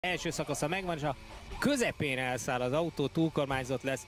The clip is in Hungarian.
Első szakasza megvan, és a közepén elszáll az autó, túlkormányzott lesz.